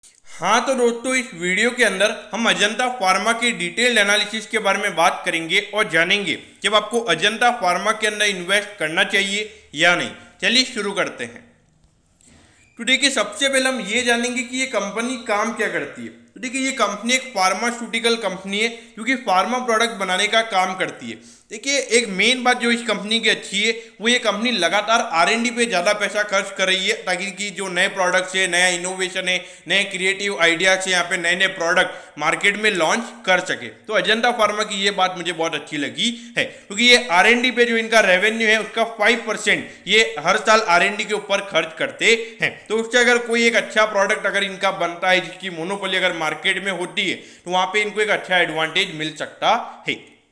हाँ तो दोस्तों, इस वीडियो के अंदर हम अजंता फार्मा की डिटेल्ड एनालिसिस के बारे में बात करेंगे और जानेंगे कि अब आपको अजंता फार्मा के अंदर इन्वेस्ट करना चाहिए या नहीं। चलिए शुरू करते हैं। तो देखिए, सबसे पहले हम ये जानेंगे कि ये कंपनी काम क्या करती है। तो देखिए, ये कंपनी एक फार्मास्यूटिकल कंपनी है क्योंकि फार्मा प्रोडक्ट बनाने का काम करती है। देखिए, एक मेन बात जो इस कंपनी की अच्छी है वो ये कंपनी लगातार R&D पे ज़्यादा पैसा खर्च कर रही है ताकि कि जो नए प्रोडक्ट्स है, नया इनोवेशन है, नए क्रिएटिव आइडियाज है, यहाँ पे नए नए प्रोडक्ट मार्केट में लॉन्च कर सके। तो अजंता फार्मा की ये बात मुझे बहुत अच्छी लगी है क्योंकि ये R&D पे जो इनका रेवेन्यू है उसका 5% ये हर साल R&D के ऊपर खर्च करते हैं। तो उससे अगर कोई एक अच्छा प्रोडक्ट अगर इनका बनता है जिसकी मोनोपोली अगर मार्केट में होती है तो वहां पे इनको एक अच्छा एडवांटेज मिल सकता है।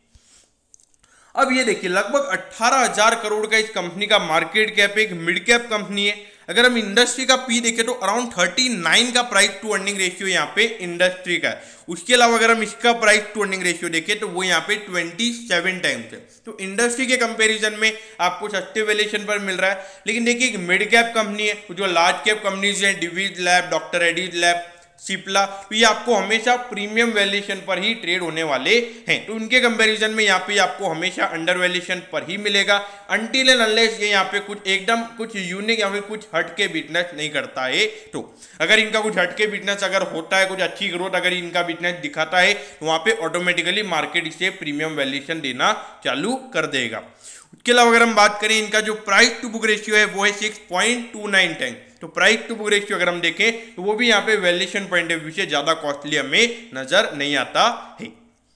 अब ये देखिए, लगभग 18,000 करोड़ का इस कंपनी का मार्केट कैप, एक मिड कैप कंपनी है। अगर हम इंडस्ट्री का पी देखें तो अराउंड 39 का प्राइस टू अर्निंग रेशियो यहाँ पे इंडस्ट्री का है। उसके अलावा अगर हम इसका प्राइस टू अर्निंग रेशियो देखें तो वो यहाँ पे 27 टाइम्स है। तो इंडस्ट्री के कंपैरिजन में आपको सस्ते वैल्यूएशन पर मिल रहा है। लेकिन देखिए, एक मिड कैप कंपनी है, जो लार्ज कैप कंपनीज हैं, Divi's lab, doctor Reddy's lab, Cipla, तो ये आपको हमेशा प्रीमियम वैल्यूएशन पर ही ट्रेड होने वाले हैं। तो उनके कंपैरिजन में यहाँ पे आपको हमेशा अंडर वैल्यूएशन पर ही मिलेगा अनटिल एंड अनलेस ये यहाँ पे कुछ एकदम कुछ यूनिक या फिर कुछ हटके बिजनेस नहीं करता है। तो अगर इनका कुछ हटके बिजनेस अगर होता है, कुछ अच्छी ग्रोथ अगर इनका बिजनेस दिखाता है तो वहाँ पे ऑटोमेटिकली मार्केट इसे प्रीमियम वैल्यूएशन देना चालू कर देगा। उसके अलावा अगर हम बात करें, इनका जो प्राइस टू बुक रेशियो है वो है 6.29 टाइम। तो प्राइस टू बुक रेशियो अगर हम देखें तो वो भी यहाँ पे वैल्यूएशन पॉइंट ऑफ व्यू से ज्यादा कॉस्टली हमें नजर नहीं आता है।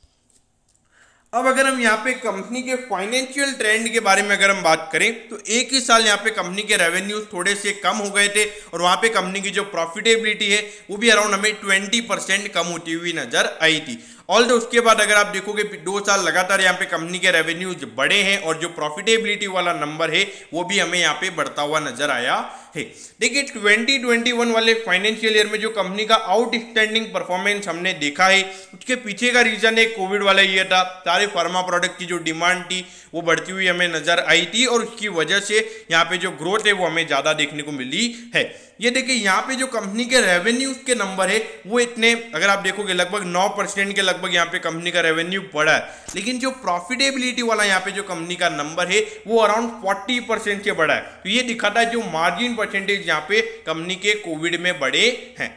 अब अगर हम यहाँ पे कंपनी के फाइनेंशियल ट्रेंड के बारे में अगर हम बात करें तो एक ही साल यहाँ पे कंपनी के रेवेन्यू थोड़े से कम हो गए थे और वहाँ पे कंपनी की जो प्रॉफिटेबिलिटी है वो भी अराउंड हमें 20% कम होती हुई नजर आई थी। ऑल दो उसके बाद अगर आप देखोगे 2 साल लगातार यहाँ पे कंपनी के रेवेन्यूज बढ़े हैं और जो प्रॉफिटेबिलिटी वाला नंबर है वो भी हमें यहाँ पे बढ़ता हुआ नजर आया है। देखिए, 2021 वाले फाइनेंशियल ईयर में जो कंपनी का आउटस्टैंडिंग परफॉर्मेंस हमने देखा है उसके पीछे का रीजन है कोविड वाला ईयर था। सारे फार्मा प्रोडक्ट की जो डिमांड थी वो बढ़ती हुई हमें नजर आई थी और उसकी वजह से यहाँ पे जो ग्रोथ है वो हमें ज्यादा देखने को मिली है। ये देखिए, यहाँ पे जो कंपनी के रेवेन्यूज के नंबर है वो इतने, अगर आप देखोगे लगभग 9% के लगभग यहाँ पे कंपनी का रेवेन्यू बढ़ा है। लेकिन जो प्रॉफिटेबिलिटी वाला यहाँ पे जो कंपनी का नंबर है वो अराउंड 40% से बढ़ा है। तो ये दिखाता है जो मार्जिन परसेंटेज यहाँ पे कंपनी के कोविड में बढ़े हैं।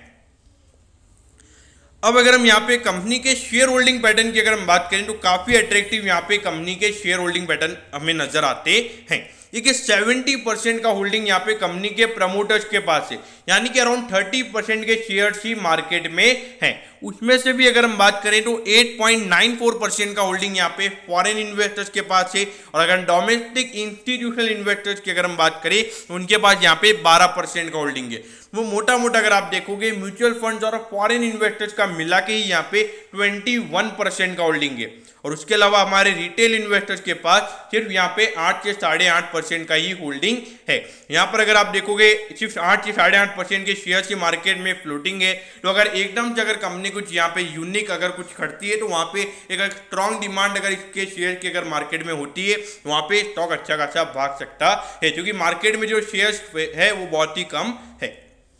अब अगर हम यहाँ पे कंपनी के शेयर होल्डिंग पैटर्न की अगर हम बात करें तो काफी अट्रैक्टिव यहाँ पे कंपनी के शेयर होल्डिंग पैटर्न हमें नजर आते हैं। देखिए, 70% का होल्डिंग यहाँ पे कंपनी के प्रमोटर्स के पास है, यानी कि अराउंड 30% के शेयर्स ही मार्केट में हैं। उसमें से भी अगर हम बात करें तो 8.94% का होल्डिंग यहाँ पे फॉरेन इन्वेस्टर्स के पास है और अगर डोमेस्टिक इंस्टीट्यूशनल इन्वेस्टर्स की अगर हम बात करें तो उनके पास यहाँ पे 12% का होल्डिंग है। वो मोटा मोटा अगर आप देखोगे म्यूचुअल फंड्स और फॉरेन इन्वेस्टर्स का मिला के ही यहाँ पे 21% का होल्डिंग है। और उसके अलावा हमारे रिटेल इन्वेस्टर्स के पास सिर्फ यहाँ पे 8 से 8.5% का ही होल्डिंग है। यहाँ पर अगर आप देखोगे सिर्फ 8 से 8.5% के शेयर की मार्केट में फ्लोटिंग है। तो अगर एकदम से अगर कंपनी कुछ यहाँ पे यूनिक अगर कुछ करती है तो वहाँ पे एक स्ट्रॉन्ग डिमांड अगर इसके शेयर की अगर मार्केट में होती है तो वहाँ पे स्टॉक अच्छा खासा भाग सकता है, क्योंकि मार्केट में जो शेयर है वो बहुत ही कम है।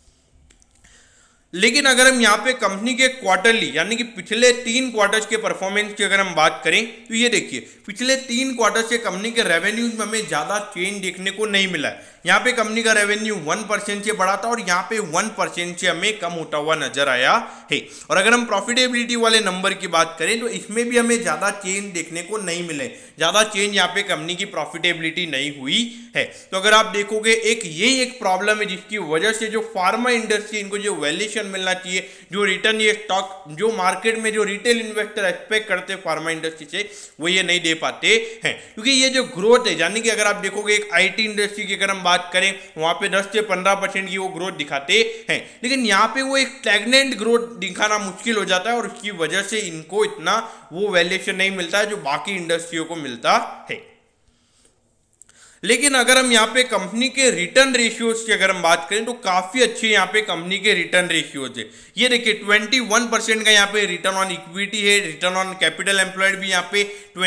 लेकिन अगर हम यहाँ पे कंपनी के क्वार्टरली यानी कि पिछले 3 क्वार्टर्स के परफॉर्मेंस की अगर हम बात करें तो ये देखिए, पिछले 3 क्वार्टर से कंपनी के रेवेन्यूज में हमें ज्यादा चेंज देखने को नहीं मिला है। यहाँ पे कंपनी का रेवेन्यू 1% से बढ़ा था और यहाँ पे 1% से हमें कम होता हुआ नजर आया है। और अगर हम प्रॉफिटेबिलिटी वाले नंबर की बात करें तो इसमें भी हमें ज्यादा चेंज देखने को नहीं मिले, ज्यादा चेंज यहाँ पे कंपनी की प्रॉफिटेबिलिटी नहीं हुई है। तो अगर आप देखोगे एक प्रॉब्लम है जिसकी वजह से जो फार्मा इंडस्ट्री इनको जो वैल्यूएशन मिलना चाहिए, जो रिटर्न ये स्टॉक जो मार्केट में जो रिटेल इन्वेस्टर एक्सपेक्ट करते फार्मा इंडस्ट्री से वो ये नहीं दे पाते हैं। क्योंकि ये जो ग्रोथ है, यानी कि अगर आप देखोगे एक आईटी इंडस्ट्री की अगर हम बात करें वहां पे 10 से 15% की वो ग्रोथ दिखाते हैं, लेकिन यहाँ पे वो एक स्टैग्नेंट ग्रोथ दिखाना मुश्किल हो जाता है और उसकी वजह से इनको इतना वो वैल्यूएशन नहीं मिलता है जो बाकी इंडस्ट्रियों को मिलता है। लेकिन अगर हम यहाँ पे कंपनी के रिटर्न रेशियोज की अगर हम बात करें तो काफी अच्छे यहाँ पे कंपनी के रिटर्न रेशियोज है। ये देखिए 21% का यहाँ पे रिटर्न ऑन इक्विटी है, रिटर्न ऑन कैपिटल एम्प्लॉयड भी यहाँ पे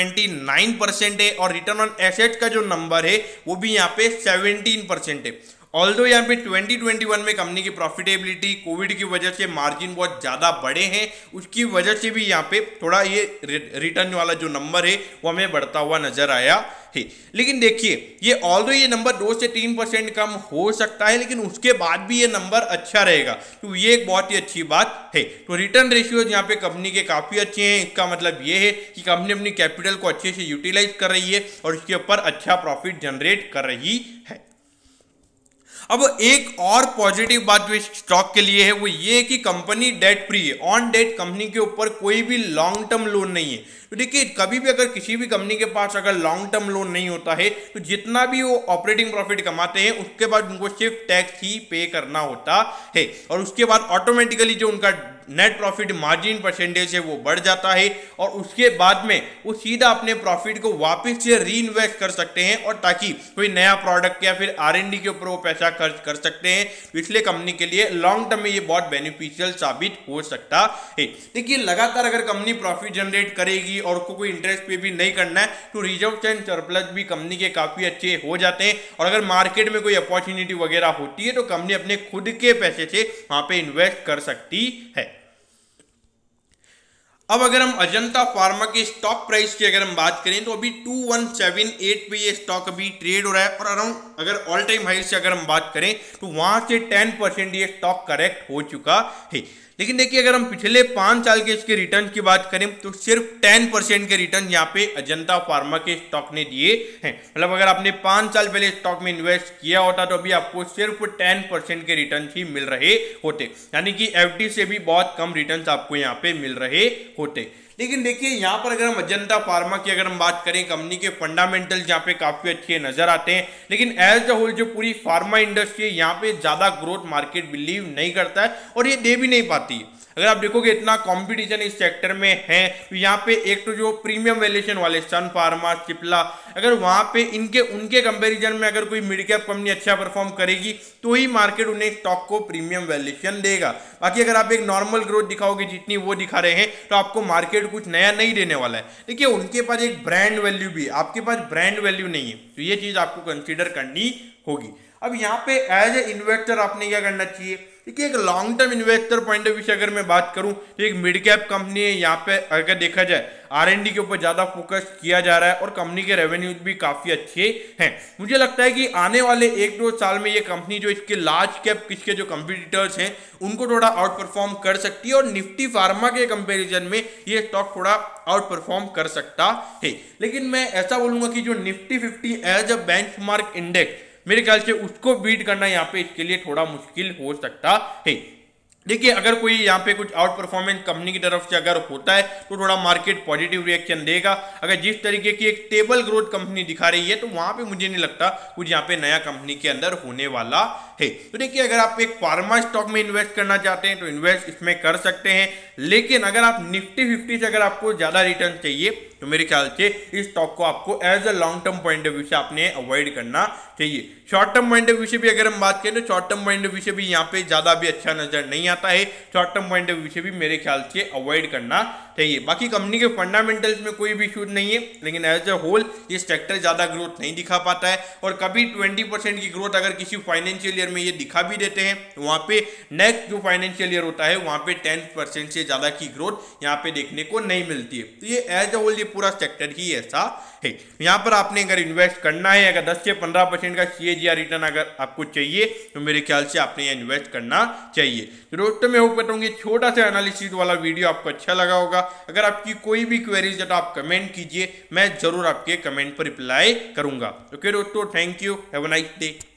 29% है और रिटर्न ऑन एसेट्स का जो नंबर है वो भी यहाँ पे 17% है। ऑल्दो यहाँ पे 2021 में कंपनी की प्रॉफिटेबिलिटी कोविड की वजह से मार्जिन बहुत ज़्यादा बढ़े हैं, उसकी वजह से भी यहाँ पे थोड़ा ये रिटर्न वाला जो नंबर है वो हमें बढ़ता हुआ नजर आया है। लेकिन देखिए ये ऑल्दो ये नंबर 2 से 3% कम हो सकता है, लेकिन उसके बाद भी ये नंबर अच्छा रहेगा, तो ये एक बहुत ही अच्छी बात है। तो रिटर्न रेशियोज यहाँ पे कंपनी के काफ़ी अच्छे हैं। इसका मतलब ये है कि कंपनी अपनी कैपिटल को अच्छे से यूटिलाइज कर रही है और इसके ऊपर अच्छा प्रॉफिट जनरेट कर रही है। अब एक और पॉजिटिव बात जो स्टॉक के लिए है वो ये है कि कंपनी डेट फ्री है। ऑन डेट कंपनी के ऊपर कोई भी लॉन्ग टर्म लोन नहीं है। तो देखिए कभी भी अगर किसी भी कंपनी के पास अगर लॉन्ग टर्म लोन नहीं होता है तो जितना भी वो ऑपरेटिंग प्रॉफिट कमाते हैं उसके बाद उनको सिर्फ टैक्स ही पे करना होता है और उसके बाद ऑटोमेटिकली जो उनका नेट प्रॉफिट मार्जिन परसेंटेज है वो बढ़ जाता है और उसके बाद में वो सीधा अपने प्रॉफिट को वापस से री इन्वेस्ट कर सकते हैं और ताकि कोई नया प्रोडक्ट या फिर R&D के ऊपर वो पैसा खर्च कर सकते हैं। इसलिए कंपनी के लिए लॉन्ग टर्म में ये बहुत बेनिफिशियल साबित हो सकता है। देखिए लगातार अगर कंपनी प्रॉफिट जनरेट करेगी और उसको कोई इंटरेस्ट पे भी नहीं करना है तो रिजर्व एंड सरप्लस भी कंपनी के काफी अच्छे हो जाते हैं और अगर मार्केट में कोई अपॉर्चुनिटी वगैरह होती है तो कंपनी अपने खुद के पैसे से वहां पे इन्वेस्ट कर सकती है। अब अगर हम अजंता फार्मा के स्टॉक प्राइस की अगर हम बात करें तो अभी 2178 पे ये स्टॉक अभी ट्रेड हो रहा है और अराउंड अगर ऑल टाइम हाई से अगर हम बात करें तो वहां से 10% ये स्टॉक करेक्ट हो चुका है। लेकिन देखिए अगर हम पिछले 5 साल के इसके रिटर्न की बात करें तो सिर्फ 10% के रिटर्न यहाँ पे अजंता फार्मा के स्टॉक ने दिए हैं। मतलब अगर आपने 5 साल पहले स्टॉक में इन्वेस्ट किया होता तो अभी आपको सिर्फ 10% के रिटर्न ही मिल रहे होते, यानी कि FD से भी बहुत कम रिटर्न आपको यहाँ पे मिल रहे होते। लेकिन देखिए यहाँ पर अगर हम अजंता फार्मा की अगर हम बात करें कंपनी के फंडामेंटल्स यहाँ पे काफी अच्छे नजर आते हैं, लेकिन एज अ होल जो पूरी फार्मा इंडस्ट्री है यहाँ पे ज्यादा ग्रोथ मार्केट बिलीव नहीं करता है और ये दे भी नहीं पाती है। अगर आप देखोगे इतना कंपटीशन इस सेक्टर में है तो यहाँ पे एक तो जो प्रीमियम वैल्यूएशन वाले सन फार्मा, सिप्ला, अगर वहां पे उनके कंपैरिजन में अगर कोई मिड कैप कंपनी अच्छा परफॉर्म करेगी तो ही मार्केट उन्हें स्टॉक को प्रीमियम वैल्यूएशन देगा। बाकी अगर आप एक नॉर्मल ग्रोथ दिखाओगे जितनी वो दिखा रहे हैं तो आपको मार्केट कुछ नया नहीं देने वाला है। देखिए उनके पास एक ब्रांड वैल्यू भी है, आपके पास ब्रांड वैल्यू नहीं है, तो ये चीज आपको कंसिडर करनी होगी। अब यहाँ पे एज ए इन्वेस्टर आपने क्या करना चाहिए, देखिए एक long term investor point of view से अगर मैं बात करूं तो एक मिड कैप कंपनी है, यहाँ पे अगर देखा जाए R&D के ऊपर ज्यादा फोकस किया जा रहा है और कंपनी के रेवेन्यूज भी काफी अच्छे हैं। मुझे लगता है कि आने वाले 1-2 साल में ये कंपनी जो इसके लार्ज कैप इसके जो कंपटीटर्स हैं उनको थोड़ा आउट परफॉर्म कर सकती है और निफ्टी फार्मा के कंपेरिजन में ये स्टॉक थोड़ा आउट परफॉर्म कर सकता है। लेकिन मैं ऐसा बोलूंगा कि जो Nifty 50 as a benchmark index मेरे ख्याल से उसको बीट करना यहाँ पे इसके लिए थोड़ा मुश्किल हो सकता है। देखिए अगर कोई यहाँ पे कुछ आउट परफॉर्मेंस कंपनी की तरफ से अगर होता है तो थोड़ा मार्केट पॉजिटिव रिएक्शन देगा। अगर जिस तरीके की एक स्टेबल ग्रोथ कंपनी दिखा रही है तो वहां पे मुझे नहीं लगता कुछ यहाँ पे नया कंपनी के अंदर होने वाला है। तो देखिए अगर आप एक फार्मा स्टॉक में इन्वेस्ट करना चाहते हैं तो इन्वेस्ट इसमें कर सकते हैं, लेकिन अगर आप निफ्टी 50 से अगर आपको ज्यादा रिटर्न चाहिए तो मेरे ख्याल से इस स्टॉक को आपको as a long term point of view से आपने अवॉइड करना चाहिए। Short term point of view से भी अगर हम बात करें तो short term point of view से भी यहाँ पे ज्यादा भी अच्छा नजर नहीं आता है। Short term point of view से भी मेरे ख्याल से अवॉइड करना चाहिए। बाकी कंपनी के फंडामेंटल्स में कोई भी इशू नहीं है, लेकिन एज अ होल ये सेक्टर ज्यादा ग्रोथ नहीं दिखा पाता है और कभी 20% की ग्रोथ अगर किसी फाइनेंशियल ईयर में ये दिखा भी देते हैं तो वहां पे नेक्स्ट जो फाइनेंशियल ईयर होता है वहां पे 10% से ज्यादा की ग्रोथ यहाँ पे देखने को नहीं मिलती है। तो ये एज अ होल ये पूरा सेक्टर ही ऐसा है। यहाँ पर आपने अगर इन्वेस्ट करना है, अगर 10 से 15% का CAGR रिटर्न अगर आपको चाहिए तो मेरे ख्याल से आपने ये इन्वेस्ट करना चाहिए। तो दोस्तों मैं होप करता हूँ छोटा सा एनालिसिस वाला वीडियो आपको अच्छा लगा होगा। अगर आपकी कोई भी क्वेरीज है तो आप कमेंट कीजिए, मैं जरूर आपके कमेंट पर रिप्लाई करूंगा। ओके दोस्तों, thank you, have a nice day.